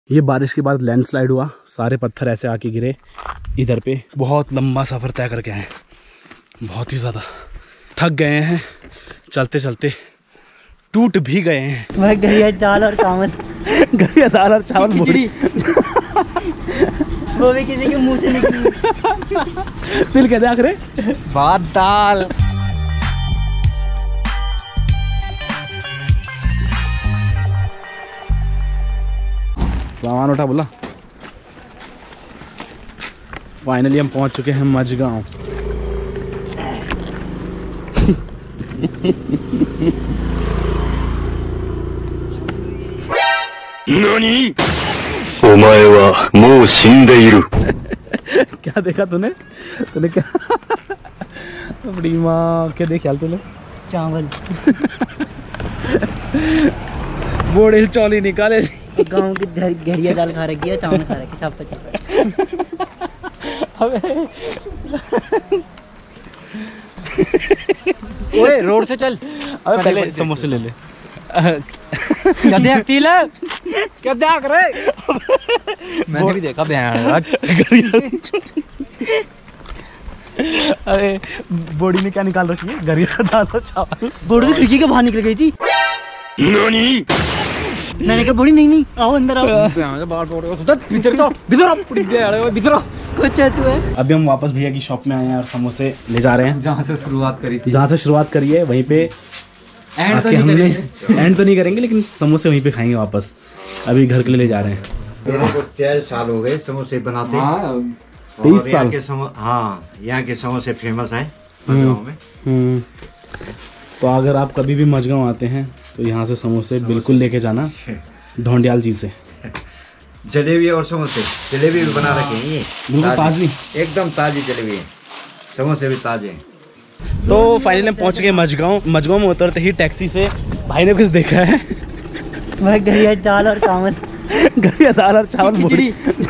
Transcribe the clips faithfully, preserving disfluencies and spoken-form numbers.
ये बारिश के बाद लैंडस्लाइड हुआ, सारे पत्थर ऐसे आके गिरे इधर पे। बहुत लंबा सफ़र तय करके आए, बहुत ही ज़्यादा थक गए हैं, चलते चलते टूट भी गए हैं। वह गरिया दाल और चावल गरिया दाल और चावल खिचड़ी वो भी किसी के मुंह से निकली। दिल कहते आखिर भात दाल। सामान उठा बोला। फाइनली हम पहुंच चुके हैं मजगांव। नानी? ओमाए वा मो शिंदे इरु। क्या देखा तूने? तूने क्या? अपनी माँ क्या देखा तूने? चावल। बोड़े चौली निकाले। गाँव की घरिया दाल खा रखी है, चावल खा रखी, सब पता। ओए रोड से चल। अबे पहले समोसे ले ले। क्या देखती ले? क्या देख रहे? मैंने भी देखा बयान। अरे बॉडी ने क्या निकाल रखी है? गरिया दाल और चावल। बॉडी तो खिड़की के बाहर निकल गई थी। नानी? मैंने कहा बॉडी नहीं नहीं आओ अंदर आओ। कुछ है तू है। अभी हम वापस भैया की शॉप में आए हैं और समोसे ले जा रहे हैं। जहाँ से शुरुआत करी थी, जहाँ से शुरुआत करी है वहीं पे एंड तो हमने एंड तो नहीं करेंगे, लेकिन समोसे वहीं पे खाएंगे वापस। अभी घर के लिए ले जा रहे हैं। तेईस साल हो गए समोसे बनाते। हाँ, तेईस साल के समो हाँ यहाँ के समोसे फेमस हैं मजगांव में। हम्म, तो अगर आप कभी भी मजगांव आते हैं तो यहाँ से समोसे बिल्कुल लेके जाना, ढोंडियाल जी से। जलेबी और समोसे, जलेबी भी बना रखे हैं ये बिल्कुल ताजी, एकदम ताजी जलेबी है, समोसे भी ताजे हैं। तो फाइनली हम पहुँच गए मजगांव। मजगांव में उतरते ही टैक्सी से भाई ने कुछ देखा है। वह गरिया दाल और चावल। गरिया दाल और चावल खिचड़ी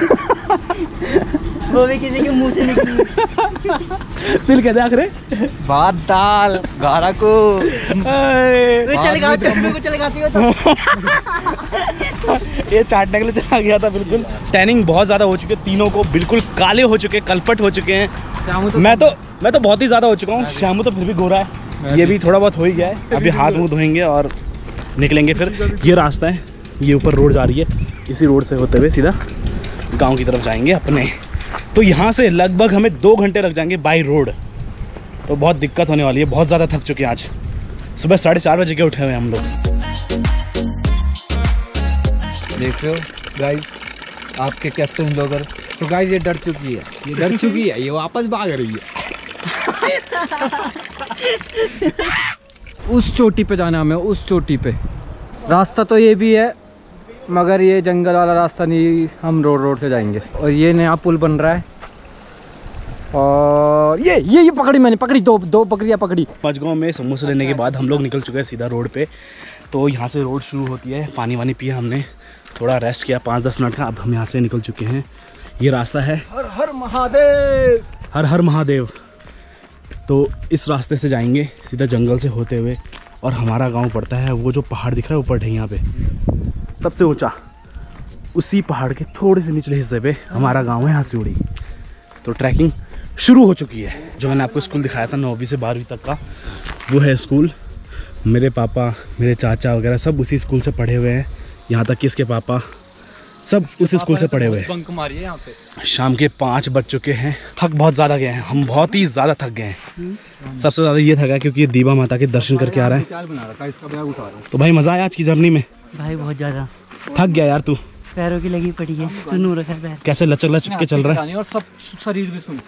वो भी किसी के मुंह से निकली। दिल कहते आखिर भात दाल गारा को चल गाती चल गाती हो तो। ये चाटने के लिए चला गया था। बिल्कुल टैनिंग बहुत ज्यादा हो चुकी है, तीनों को बिल्कुल काले हो चुके हैं, कलपट हो चुके हैं। तो मैं तो मैं तो बहुत ही ज्यादा हो चुका हूँ। श्यामू तो फिर भी गोरा है, ये भी थोड़ा बहुत हो ही गया है। अभी हाथ मुंह धोएंगे और निकलेंगे फिर। ये रास्ता है, ये ऊपर रोड जा रही है, इसी रोड से होते हुए सीधा गांव की तरफ जाएंगे अपने। तो यहाँ से लगभग हमें दो घंटे लग जाएंगे बाई रोड, तो बहुत दिक्कत होने वाली है। बहुत ज़्यादा थक चुके हैं आज, सुबह साढ़े चार बजे के उठे हुए हम लोग। देख रहे हो गाइस, आपके कैप्टन ब्लॉगर। तो गाइस ये डर चुकी है, ये डर चुकी है, ये वापस भाग रही है। उस चोटी पे जाना हमें, उस चोटी पे। रास्ता तो ये भी है मगर ये जंगल वाला रास्ता नहीं, हम रोड रोड से जाएंगे। और ये नया पुल बन रहा है और ये ये ये पकड़ी मैंने, पकड़ी दो दो बकरियां पकड़ी। मजगांव में समोसे लेने के बाद हम लोग निकल चुके हैं सीधा रोड पे। तो यहाँ से रोड शुरू होती है। पानी वानी पिया हमने, थोड़ा रेस्ट किया पाँच दस मिनट का। अब हम यहाँ से निकल चुके हैं। ये रास्ता है हर हर महादेव, हर हर महादेव। तो इस रास्ते से जाएंगे सीधा जंगल से होते हुए, और हमारा गांव पड़ता है वो जो पहाड़ दिख रहा है ऊपर यहाँ पे सबसे ऊंचा, उसी पहाड़ के थोड़े से निचले हिस्से पे हमारा गांव है हसूरी। तो ट्रैकिंग शुरू हो चुकी है। जो मैंने आपको स्कूल दिखाया था नौवीं से बारहवीं तक का, वो है स्कूल। मेरे पापा, मेरे चाचा वगैरह सब उसी स्कूल से पढ़े हुए हैं। यहाँ तक कि इसके पापा सब उसी स्कूल से पढ़े हुए हैं। बंक मारी है यहाँ पे। शाम के पाँच बज चुके हैं। थक बहुत ज़्यादा गए हैं हम, बहुत ही ज़्यादा थक गए हैं। सबसे ज़्यादा ये थका है क्योंकि ये दीवा माता के दर्शन करके आ रहा है। तो भाई मज़ा आया आज की जर्नी में? भाई बहुत ज्यादा थक गया यार तू? पैरों की लगी पड़ी है, सुनू रखा है। कैसे लचक लचक के चल रहा है और सब शरीर भी सुन।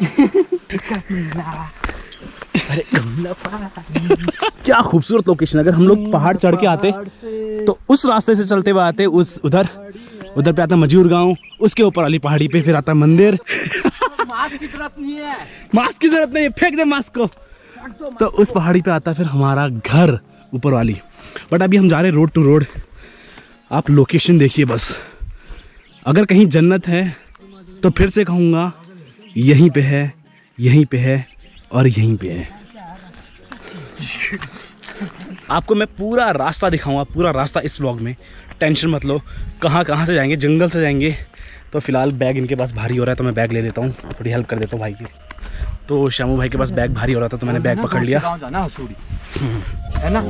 अरे क्या खूबसूरत लोकेशन। अगर हम लोग पहाड़ चढ़ के आते तो उस रास्ते से चलते हुए आते, उस उधर उधर पे आता मजूर गांव, उसके ऊपर वाली पहाड़ी पे फिर आता मंदिर। मास्क की जरूरत नहीं है, मास्क की जरूरत नहीं है, फेंक दे मास्क को। तो उस पहाड़ी पे आता फिर हमारा घर ऊपर वाली। बट अभी हम जा रहे रोड टू रोड। आप लोकेशन देखिए बस। अगर कहीं जन्नत है तो फिर से कहूँगा यहीं पे है, यहीं पे है और यहीं पे है। आपको मैं पूरा रास्ता दिखाऊंगा, पूरा रास्ता इस व्लॉग में। टेंशन मत लो, कहाँ कहाँ से जाएंगे, जंगल से जाएंगे। तो फिलहाल बैग इनके पास भारी हो रहा है तो मैं बैग ले लेता हूँ, थोड़ी हेल्प कर देता हूँ भाई की। तो श्यामू भाई के पास बैग भारी हो रहा था तो मैंने बैग पकड़ लिया, गाँव जाना हसूरी है ना।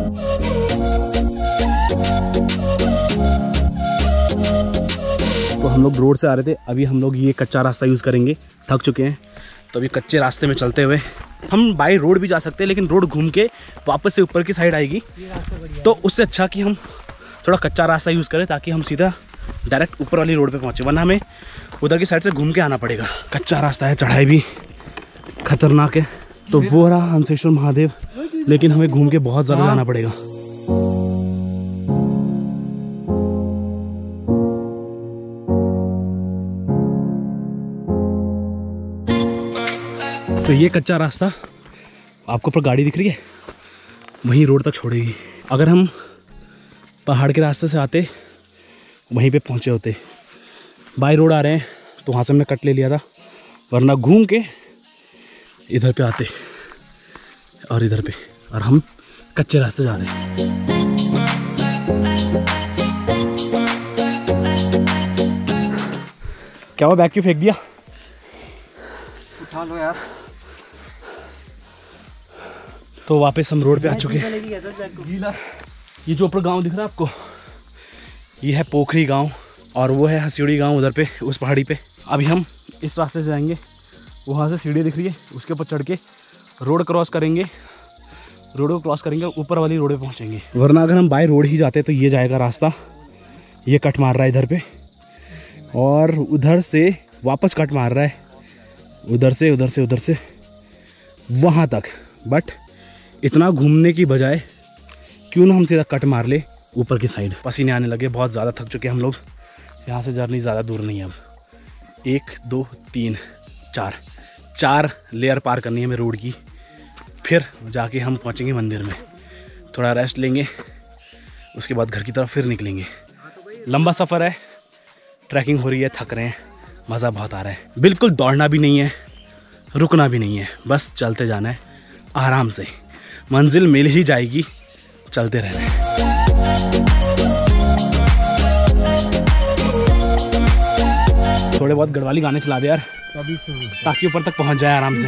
तो हम लोग रोड से आ रहे थे, अभी हम लोग ये कच्चा रास्ता यूज़ करेंगे, थक चुके हैं। तो अभी कच्चे रास्ते में चलते हुए हम बाई रोड भी जा सकते हैं, लेकिन रोड घूम के वापस से ऊपर की साइड आएगी, तो उससे अच्छा कि हम थोड़ा कच्चा रास्ता यूज़ करें ताकि हम सीधा डायरेक्ट ऊपर वाली रोड पे पहुँचे, वरना हमें उधर की साइड से घूम के आना पड़ेगा। कच्चा रास्ता है, चढ़ाई भी खतरनाक है। तो वो रहा हंसेश्वर महादेव, लेकिन हमें घूम के बहुत ज़्यादा जाना पड़ेगा। तो ये कच्चा रास्ता आपको ऊपर गाड़ी दिख रही है, वहीं रोड तक छोड़ेगी। अगर हम पहाड़ के रास्ते से आते वहीं पे पहुँचे होते, बाई रोड आ रहे हैं तो वहाँ से हमने कट ले लिया था, वरना घूम के इधर पे आते और इधर पे, और हम कच्चे रास्ते जा रहे हैं। क्या हुआ, बैग क्यों फेंक दिया? उठा लो यार। तो वापस हम रोड पे आ चुके हैं। ये जो ऊपर गांव दिख रहा है आपको, ये है पोखरी गांव, और वो है हसूरी गांव उधर पे उस पहाड़ी पे। अभी हम इस रास्ते से जाएंगे, वहाँ से सीढ़ी दिख रही है, उसके ऊपर चढ़ के रोड क्रॉस करेंगे, रोड को क्रॉस करेंगे, ऊपर वाली रोड पे पहुँचेंगे। वरना अगर हम बाय रोड ही जाते तो ये जाएगा रास्ता, ये कट मार रहा है इधर पे, और उधर से वापस कट मार रहा है, उधर से उधर से उधर से वहाँ तक। बट इतना घूमने की बजाय क्यों ना हम सीधा कट मार ले ऊपर की साइड। पसीने आने लगे, बहुत ज़्यादा थक चुके हम लोग। यहाँ से जर्नी ज़्यादा दूर नहीं है, अब एक दो तीन चार चार लेयर पार करनी है हमें रोड की, फिर जाके हम पहुँचेंगे मंदिर में, थोड़ा रेस्ट लेंगे, उसके बाद घर की तरफ फिर निकलेंगे। लंबा सफ़र है, ट्रैकिंग हो रही है, थक रहे हैं, मज़ा बहुत आ रहा है। बिल्कुल दौड़ना भी नहीं है, रुकना भी नहीं है, बस चलते जाना है आराम से, मंजिल मिल ही जाएगी, चलते रहना है। थोड़े बहुत गढ़वाली गाने चला दे यार, ताकि ऊपर तक पहुंच जाए आराम से।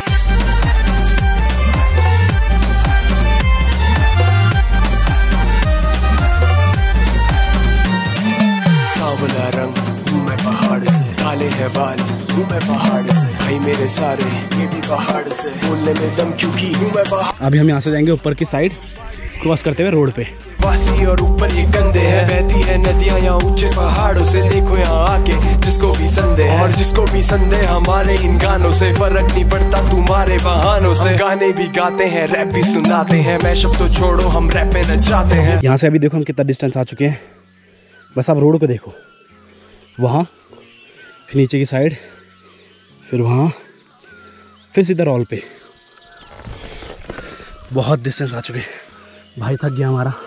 सांवला रंग हूँ मैं पहाड़ से, काले है बाल हूँ मैं पहाड़ से, भाई मेरे सारे ये भी पहाड़ से, बोलने में दम क्योंकि हूँ मैं पहाड़। अभी हम यहाँ से जाएंगे ऊपर की साइड, क्रॉस करते हुए रोड पे। वासी और ऊपर ये कंधे हैं, बहती है नदियाँ यहाँ ऊंचे पहाड़ों से, देखो यहाँ आके जिसको भी संदेह, और जिसको भी संदेह हमारे इन गानों से, फर्क नहीं पड़ता तुम्हारे बहानों से। हम गाने भी गाते हैं, रैप भी सुनाते हैं, मैशअप तो छोड़ो हम रैप में नचाते हैं। यहाँ से अभी देखो हम कितना डिस्टेंस आ चुके हैं, बस आप रोड को देखो, वहाँ फिर नीचे की साइड, फिर वहाँ, फिर सीधा रोल पे। बहुत डिस्टेंस आ चुके हैं भाई, थक गया हमारा,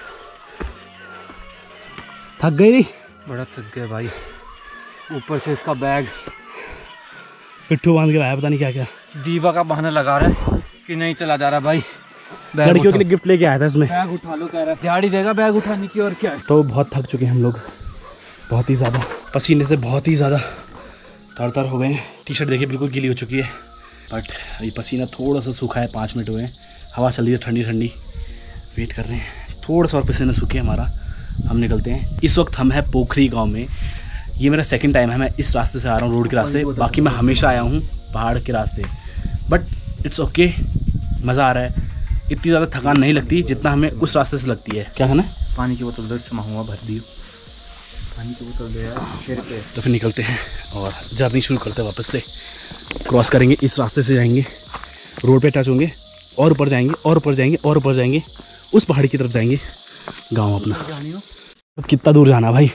थक गई नहीं? बड़ा थक गया भाई, ऊपर से इसका बैग पिट्ठू बांध के लाया, पता नहीं क्या क्या। दीवा का बहाना लगा रहा है कि नहीं चला जा रहा भाई। लड़कियों के लिए गिफ्ट लेके आया था इसमें, बैग उठा लो कह रहा है, दिहाड़ी देगा बैग उठाने की, और क्या है। तो बहुत थक चुके हैं हम लोग, बहुत ही ज़्यादा, पसीने से बहुत ही ज़्यादा तर तर हो गए हैं। टी शर्ट देखिए बिल्कुल गीली हो चुकी है, बट ये पसीना थोड़ा सा सूखा है, पाँच मिनट हुए हैं, हवा चल रही है ठंडी ठंडी, वेट कर रहे हैं, थोड़ा सा और पसीना सूखे हमारा, हम निकलते हैं। इस वक्त हम हैं पोखरी गांव में, ये मेरा सेकंड टाइम है, मैं इस रास्ते से आ रहा हूँ, रोड के रास्ते, बाकी मैं हमेशा आया हूँ पहाड़ के रास्ते, बट इट्स ओके, मज़ा आ रहा है। इतनी ज़्यादा थकान नहीं लगती जितना हमें उस रास्ते से लगती है। क्या है ना, पानी की बोतल दो, हुआ भर दी, पानी की बोतल दे यार शेर पे। तो फिर निकलते हैं और जर्नी शुरू करते हैं, वापस से क्रॉस करेंगे, इस रास्ते से जाएंगे, रोड पे टच होंगे, और ऊपर जाएंगे और ऊपर जाएंगे और ऊपर जाएंगे, उस पहाड़ी की तरफ जाएंगे, गांव अपना। अब कितना दूर जाना भाई?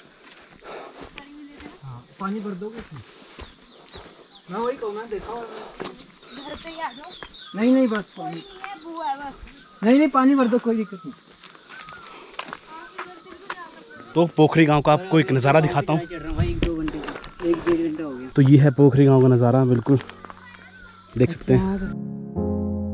हाँ, पानी भर दोगे? मैं वही कहूँगा, देखा घर पे आ जाओ। नहीं नहीं बस पानी है, बुआ है बस। नहीं नहीं पानी भर दो, कोई दिक्कत नहीं। तो पोखरी गांव का आपको एक नज़ारा दिखाता हूँ। एक दो घंटे एक डेढ़ घंटा हो गया। तो ये है पोखरी गांव का नज़ारा, बिल्कुल देख सकते हैं।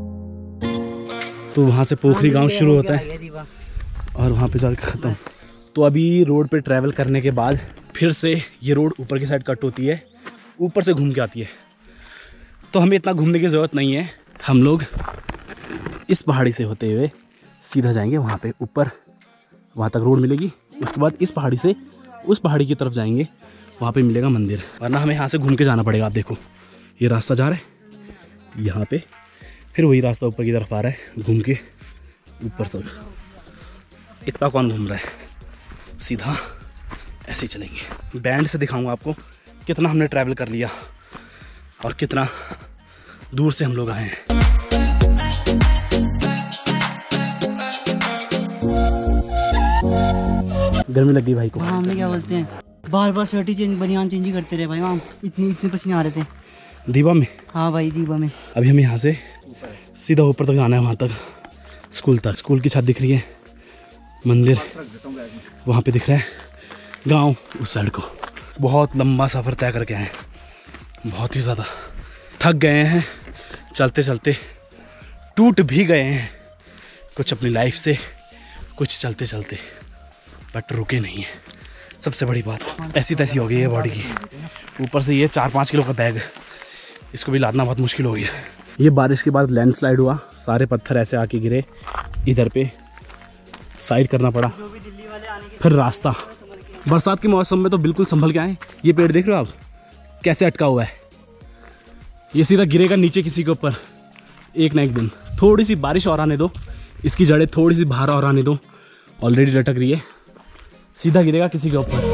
तो वहाँ से पोखरी गांव शुरू होता है और वहाँ पे जाकर ख़त्म। तो अभी रोड पे ट्रैवल करने के बाद फिर से ये रोड ऊपर की साइड कट होती है, ऊपर से घूम के आती है। तो हमें इतना घूमने की ज़रूरत नहीं है, हम लोग इस पहाड़ी से होते हुए सीधा जाएंगे वहाँ पे ऊपर, वहाँ तक रोड मिलेगी। उसके बाद इस पहाड़ी से उस पहाड़ी की तरफ जाएंगे, वहाँ पे मिलेगा मंदिर, वरना हमें यहाँ से घूम के जाना पड़ेगा। आप देखो ये रास्ता जा रहा है यहाँ पे, फिर वही रास्ता ऊपर की तरफ आ रहा है घूम के ऊपर तक। इतना कौन घूम रहा है, सीधा ऐसे ही चलेंगे। बैंड से दिखाऊंगा आपको कितना हमने ट्रैवल कर लिया और कितना दूर से हम लोग आए हैं। गर्मी लग गई भाई को। हाँ, हमें क्या बोलते हैं, बार बार शर्ट ही चेंज, बनियान चेंज ही करते रहे भाई। वहाँ इतनी इतने पसीने आ रहे थे दीवा में। हाँ भाई दीवा में। अभी हमें यहाँ से सीधा ऊपर तक जाना है, वहाँ तक स्कूल तक। स्कूल की छत दिख रही है, मंदिर वहाँ पे दिख रहा है, गांव उस साइड को। बहुत लंबा सफ़र तय करके आए हैं, बहुत ही ज़्यादा थक गए हैं चलते चलते, टूट भी गए हैं कुछ अपनी लाइफ से, कुछ चलते चलते, बट रुके नहीं है। सबसे बड़ी बात ऐसी तैसी हो गई है बॉडी की, ऊपर से ये चार पाँच किलो का बैग, इसको भी लादना बहुत मुश्किल हो गया। ये बारिश के बाद लैंडस्लाइड हुआ, सारे पत्थर ऐसे आके गिरे, इधर पे साइड करना पड़ा। फिर रास्ता बरसात के मौसम में तो बिल्कुल संभल के आए। ये पेड़ देख रहे हो आप कैसे अटका हुआ है, ये सीधा गिरेगा नीचे किसी के ऊपर एक ना एक दिन। थोड़ी सी बारिश और आने दो, इसकी जड़ें थोड़ी सी बाहर और आने दो, ऑलरेडी लटक रही है, सीधा गिरेगा किसी के ऊपर।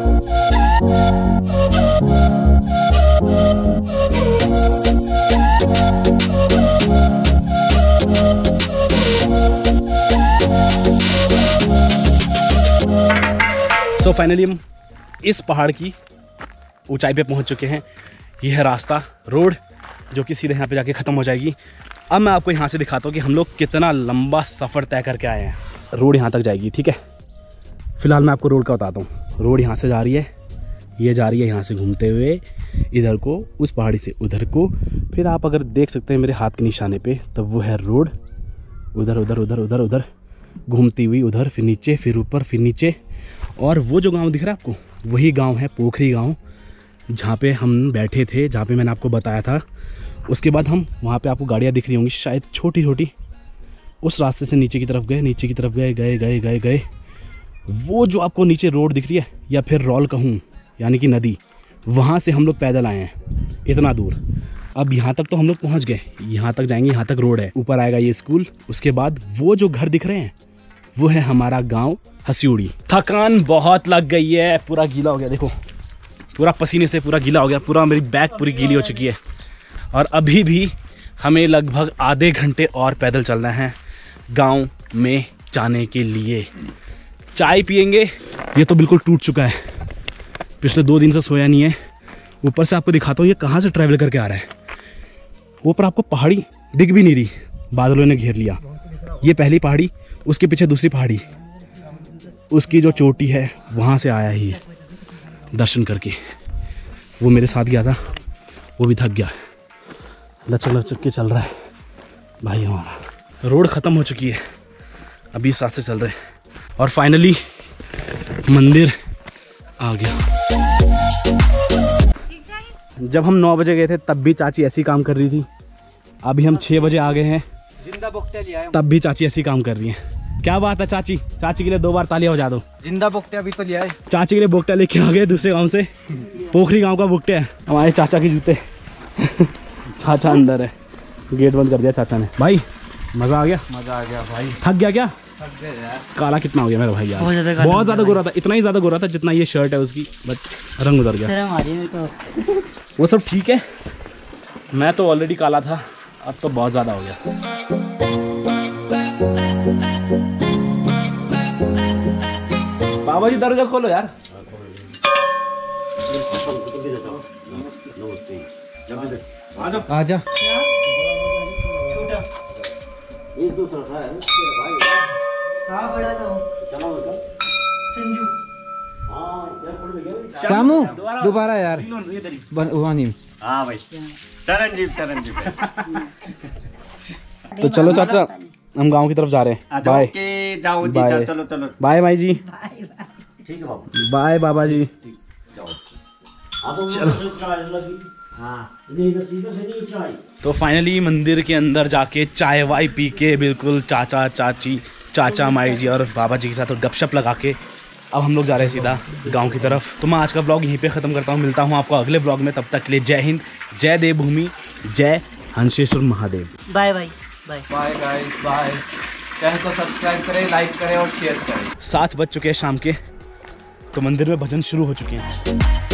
सो फाइनली हम इस पहाड़ की ऊंचाई पे पहुंच चुके हैं। यह है रास्ता, रोड, जो कि सीधे यहाँ पे जाके ख़त्म हो जाएगी। अब मैं आपको यहाँ से दिखाता हूँ कि हम लोग कितना लंबा सफ़र तय करके आए हैं। रोड यहाँ तक जाएगी, ठीक है। फिलहाल मैं आपको रोड का बताता हूँ। रोड यहाँ से जा रही है, ये जा रही है यहाँ से घूमते हुए इधर को, उस पहाड़ी से उधर को। फिर आप अगर देख सकते हैं मेरे हाथ के निशाने पे, तो वो है रोड। उधर उधर उधर उधर उधर घूमती हुई उधर, फिर नीचे, फिर ऊपर, फिर नीचे। और वो जो गांव दिख रहा है आपको, वही गांव है पोखरी गांव, जहाँ पे हम बैठे थे, जहाँ पे मैंने आपको बताया था। उसके बाद हम वहाँ पे आपको गाड़ियाँ दिख रही होंगी शायद छोटी छोटी, उस रास्ते से नीचे की तरफ गए, नीचे की तरफ गए गए गए गए गए वो जो आपको नीचे रोड दिख रही है, या फिर रॉल कहूँ यानी कि नदी, वहाँ से हम लोग पैदल आए हैं इतना दूर। अब यहाँ तक तो हम लोग पहुँच गए, यहाँ तक जाएंगे, यहाँ तक रोड है, ऊपर आएगा ये स्कूल। उसके बाद वो जो घर दिख रहे हैं वो है हमारा गांव हसूड़ी। थकान बहुत लग गई है, पूरा गीला हो गया, देखो पूरा पसीने से पूरा गीला हो गया, पूरा मेरी बैग पूरी गीली हो चुकी है। और अभी भी हमें लगभग आधे घंटे और पैदल चलना है गांव में जाने के लिए। चाय पियेंगे। ये तो बिल्कुल टूट चुका है, पिछले दो दिन से सोया नहीं है। ऊपर से आपको दिखाता हूँ ये कहाँ से ट्रैवल करके आ रहा है। ऊपर आपको पहाड़ी दिख भी नहीं रही, बादलों ने घेर लिया। ये पहली पहाड़ी, उसके पीछे दूसरी पहाड़ी, उसकी जो चोटी है वहाँ से आया ही है दर्शन करके। वो मेरे साथ गया था, वो भी थक गया, लचक लचक के चल रहा है भाई हमारा। रोड ख़त्म हो चुकी है, अभी इस रास्ते चल रहे हैं और फाइनली मंदिर आ गया। जब हम नौ बजे गए थे तब भी चाची ऐसी काम कर रही थी, अभी हम छः बजे आ गए हैं तब भी चाची ऐसी काम कर रही हैं। क्या बात है चाची, चाची के लिए दो बार तालियां हो जा दो। जिंदा बोकटे अभी तो लिया है, चाची के लिए बोकटा लेके आ गए दूसरे गांव से, पोखरी गांव का बोकटे है हमारे चाचा के जूते। चाचा अंदर है, गेट बंद कर दिया चाचा ने। भाई मजा आ गया, मजा आ गया भाई। थक गया क्या? थक गया यार। काला कितना हो गया मेरा भाई यार, बहुत ज्यादा बहुत ज्यादा गोरा था, इतना ही ज्यादा गोरा था जितना ये शर्ट है उसकी, बट रंग उतर गया। शर्म आ रही है मेरे को। वो सब ठीक है, मैं तो ऑलरेडी काला था, अब तो बहुत ज्यादा हो गया। बाबा जी दरवाजा खोलो यार। आजा। श्यामू दोबारा यार हाँ भाई, तरनजीत तरनजीत। तो चलो चाचा हम गांव की तरफ जा रहे हैं। बाय जाओ जी, चलो चलो। बाय भाई जी। ठीक है बाबा। बाय बाबा जी। तो फाइनली मंदिर के अंदर जाके चाय वाय पी के बिल्कुल चाचा चाची चाचा माई जी और बाबा जी के साथ गपशप लगा के अब हम लोग जा रहे हैं सीधा गांव की तरफ। तो मैं आज का ब्लॉग यहीं पे ख़त्म करता हूँ। मिलता हूँ आपको अगले ब्लॉग में। तब तक के लिए जय हिंद, जय देवभूमि, जय Hanseshwar Mahadev. Bye bye bye bye guys, bye. Channel को सब्सक्राइब करें, लाइक करें और शेयर करें। सात बज चुके हैं शाम के, तो मंदिर में भजन शुरू हो चुके हैं।